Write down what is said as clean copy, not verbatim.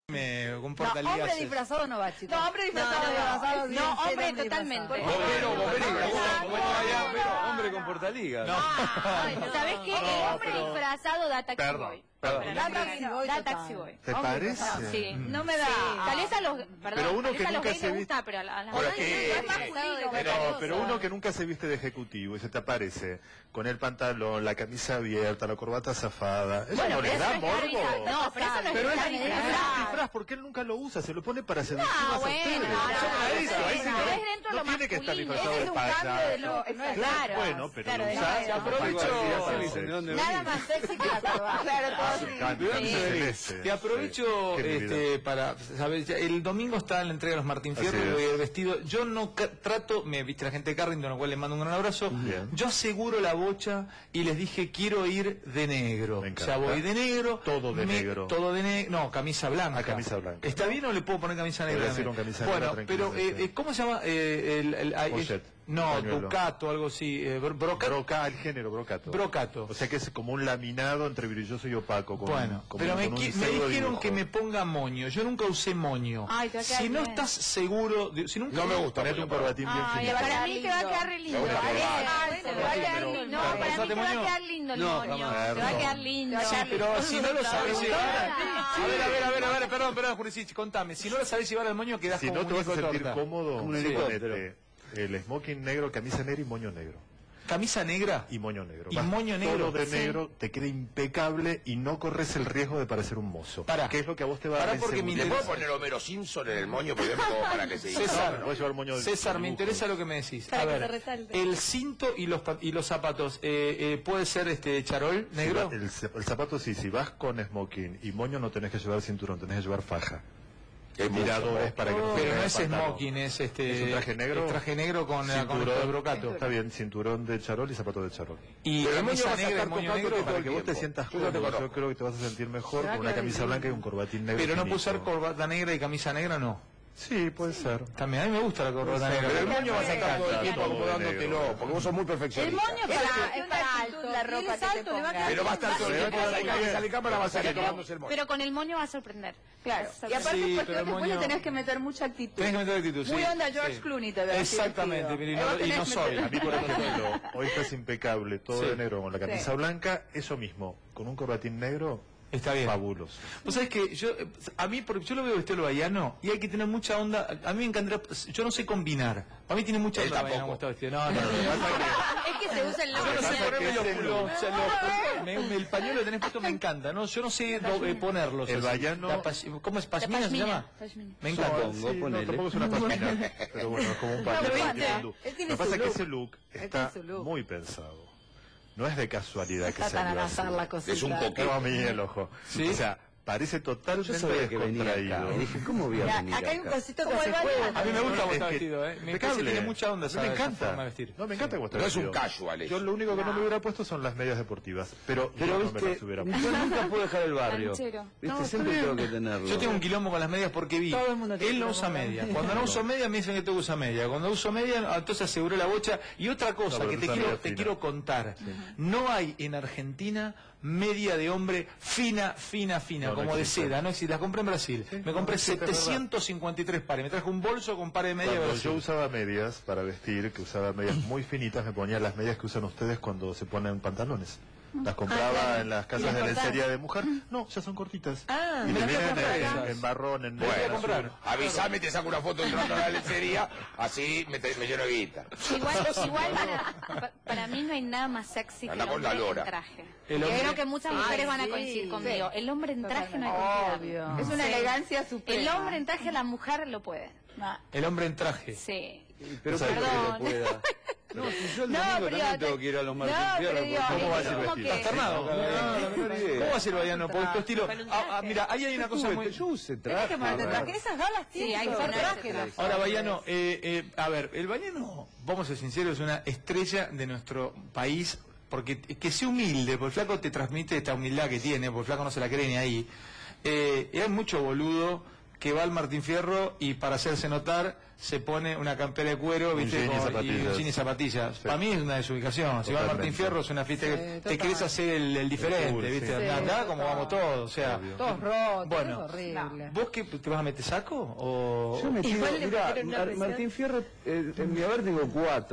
Con portaligas. No, hombre disfrazado no va, chicos. No, hombre disfrazado no, hombre totalmente. Hombre con portaligas. ¿Sabés qué? El hombre disfrazado da taxi boy. Da taxi boy. ¿Te parece? Sí, no me da. Tal vez a los, Pero uno que nunca se viste, pero a las pero uno que nunca se viste de ejecutivo y se te aparece con el pantalón, la camisa abierta, la corbata zafada. Eso no le da morbo. No, pero eso no Pero es es un disfraz, porque él nunca lo usa, se lo pone para seducir a ustedes. No tiene que estar disfrazado de payaso. Claro. Bueno, pero lo usás. Nada más sexy que la corbata. Te aprovecho para saber, el domingo está en la entrega de los Martín Fierro y voy a ir vestido. Yo no trato, me viste la gente de Carrington, a lo cual le mando un gran abrazo. Bien. Yo aseguro la bocha y les dije quiero ir de negro. O sea, voy de negro. Todo de negro. Todo de negro. No, camisa blanca. Camisa blanca. ¿Está bien o le puedo poner camisa negra? Bueno, pero ¿cómo se llama? No, Ducato, algo así. El género brocato. Brocato. O sea que es como un laminado entre brilloso y opaco. Bueno, pero me dijeron dibujo. que me ponga moño. Yo nunca usé moño. Ay, te va a quedar si no bien. estás seguro, si nunca No me gusta, ponete un corbatín bien finito. Para mí te va a quedar re lindo. No, para mí te va a quedar lindo el moño. Te va a quedar lindo. Sí, pero si no lo sabes llevar. A ver, perdón, Jurisic, contame. Si no lo sabes llevar al moño, quedás Si como no te un vas a muñeco de sentir torta. cómodo, Un helicóptero. ponete el smoking negro, camisa negra y moño negro. Camisa negra Y moño negro. y Vas moño negro. todo de negro, te queda impecable y no corres el riesgo de parecer un mozo. Pará. ¿Qué es lo que a vos te va a dar Porque me inseguridad? ¿Le puedo poner Homero Simpson en el moño, por ejemplo, como para que se César, Voy a llevar moño de César, me dibujo. interesa lo que me decís. Para A que se ver, resalte. el cinto y los zapatos, ¿puede ser charol negro? El zapato sí, si vas con smoking y moño no tenés que llevar cinturón, tenés que llevar faja. Miradores para que no se Pero no vea es el pantalón. smoking, es ¿Es un traje negro? es traje negro con esto de Cinturón, brocato. está bien, cinturón de charol y zapato de charol. Y Pero el moño camisa vas a negra y estar moño tocándote negro. Para que todo vos te el sientas tiempo. Yo te cómodo, yo conozco. creo que te vas a sentir mejor Se va a con una quedar camisa lindo. blanca y un corbatín negro. Pero no finito. usar corbata negra y camisa negra, no. Sí, puede ser. También, a mí me gusta la corbata negra. Pero el moño vas a estar todo el Está tiempo todo de acomodándotelo, negro. porque vos sos muy El perfeccionista. moño es para alto, la ropa que te pongas. Pero va a estar todo el tiempo, Pero- cada vez que sale cámara va a salir tomándose el moño. Pero con el moño va a sorprender. Claro. Y aparte, Sí, pues, pero el después moño- tenés que meter mucha actitud. Tenés que meter actitud, sí. Muy onda George Sí. Clooney te veo. Exactamente, así pero vestido. y no Vos tenés soy. que A mí, por ejemplo, hoy estás impecable, todo Sí. de negro con la camisa blanca, eso mismo, con un corbatín negro, Está bien. fabuloso. Vos sabés que yo lo veo vestido baiano y hay que tener mucha onda. A mí me encantaría, yo no sé combinar. Para mí tiene mucha Él onda tampoco. como está vestido. No. Es que se usa el Yo no sé Pasa ponerme que los es el culos, look. o sea, el pañuelo que tenés puesto me encanta, ¿no? Yo no sé ponerlos. El así. baiano- ¿Cómo es? ¿Pashmina se llama? Pashmina. Me encanta. Sí, no, tampoco es una pashmina, pero bueno, es como un pañuelo. pero tiene viste, un look. él tiene Lo que pasa su es que look. ese look Él está tiene su look. muy pensado. No es de casualidad que Tratan salió al azar así. la cosita. Es un coquete. No, a mí el ojo. ¿Sí? O sea, parece totalmente descontraído. Y dije, ¿cómo voy a Mira, venir acá hay un acá? cosito que Como se el baño. juega. A mí me gusta cómo Es está que- vestido, ¿eh? Me parece impecable. que tiene mucha onda A mí me esa encanta. forma de vestir. No, me encanta cómo está No es un vestido. casual eso. Yo lo único que no me hubiera puesto son las medias deportivas. Pero yo no me viste, las hubiera yo puesto. nunca puedo dejar el barrio. Canchero. Viste, siempre tengo que tenerlo. Yo tengo un quilombo con las medias porque vi. Todo el mundo tiene Él no quilombo usa con las media. medias. Cuando no uso media me dicen que tengo que usar media. Cuando uso media, entonces aseguré la bocha. Y otra cosa No, que pero te usa media te fina. quiero contar. No hay en Argentina media de hombre fina, No, no como de existe. seda. No existe. La compré en Brasil. Me compré no existe, es verdad. 753 pares. Me traje un bolso con pares de media de Cuando Brasil. yo usaba medias para vestir, que usaba medias muy finitas, me ponía las medias que usan ustedes cuando se ponen pantalones. Las compraba claro. en las ¿Y casas las de cortás? lencería de mujer. No, ya son cortitas. Ah, y me te las voy a vienen comprar en, acá. en marrón, en Voy a negro, comprar. azul. Avisame, te saco una foto entrando a la lencería, así me lleno de guita. Igual para mí no hay nada más sexy que el Anda con la hombre en lora. traje. El Yo hombre- creo que muchas mujeres Ay, van a sí, coincidir conmigo. sí. El hombre en traje no hay con qué Obvio. darle. Es una Sí. elegancia suprema. El hombre en traje, la mujer lo puede. No. El hombre en traje. Sí. Pero ¿Sabes ¿por qué Perdón. lo pueda? No, si yo el No, domingo pero también tengo que ir a los Martín Fierro. pero digo, ¿Cómo va a es ser como vestido? que- Estás ternado, No, la menor idea. ¿Cómo va a ser el baiano? Por tu estilo. Mira, ahí hay una cosa muy. Yo usé Tenés traje. que ponerte traje. Esas galas tienen Sí, hay que que usar ponerse traje. traje. Ahora, Baiano, a ver, el Baiano, vamos a ser sinceros, es una estrella de nuestro país, porque que sea humilde, porque el flaco te transmite esta humildad que tiene, porque el flaco no se la cree ni ahí. Hay mucho boludo que va al Martín Fierro y para hacerse notar se pone una campera de cuero, ¿viste? Y un jean y zapatillas. Sí. Para mí es una desubicación. Si va al Martín Fierro es una fiesta que te querés hacer el diferente, ¿viste? Sí, acá como vamos todos, o sea. Todos rotos, bueno, es horrible. ¿Vos qué te vas a meter saco? O... Yo me tiro, mirá, Martín Fierro, en mi haber tengo 4.